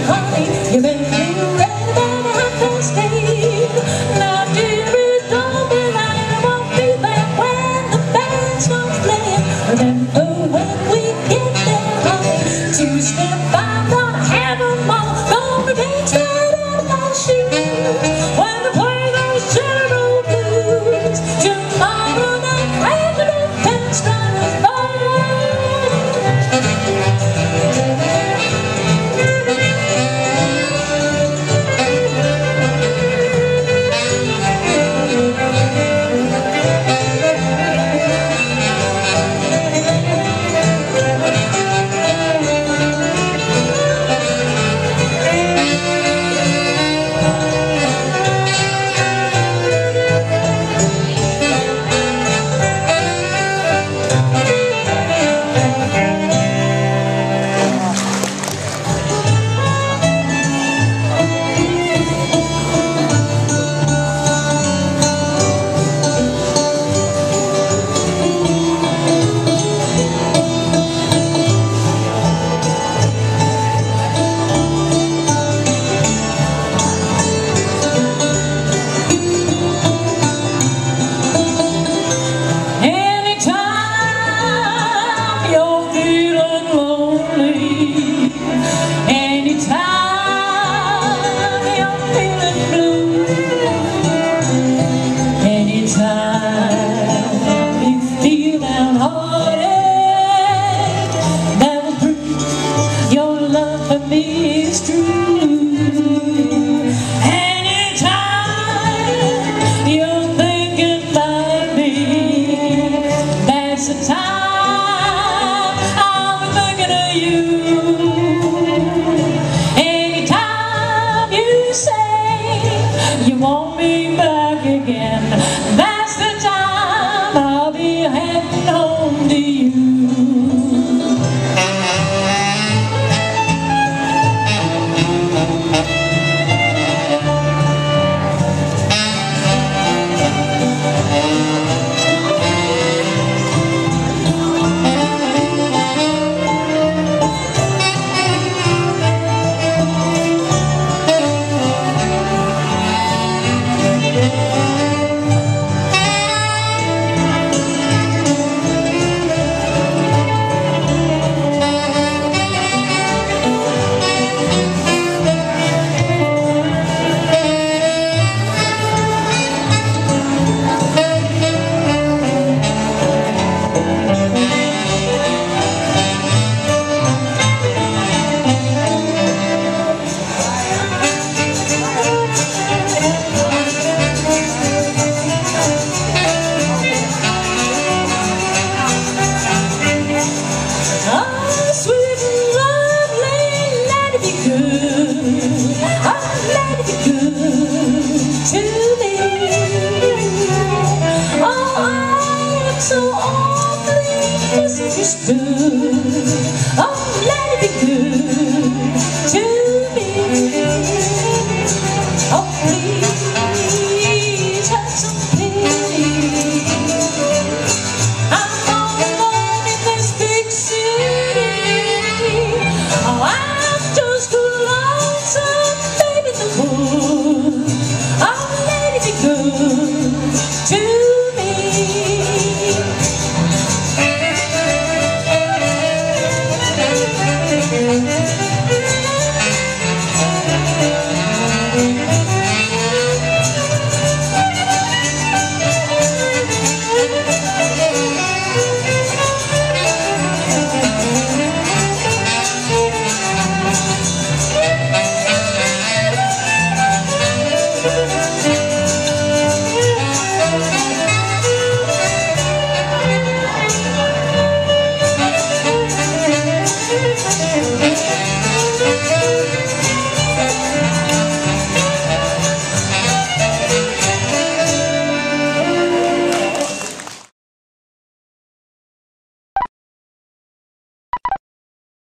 honey, you better be ready about 8:30. Now, dearie, don't be lying, I won't be there when the band starts playing. Remember when we get there, honey, 2 step, I'm gonna have 'em all. Gonna dance right out of my shoes when we play those general blues. Tomorrow night, after the band strikes fire. You want me back again, that's the time I'll be heading home to you. So awfully, this is good.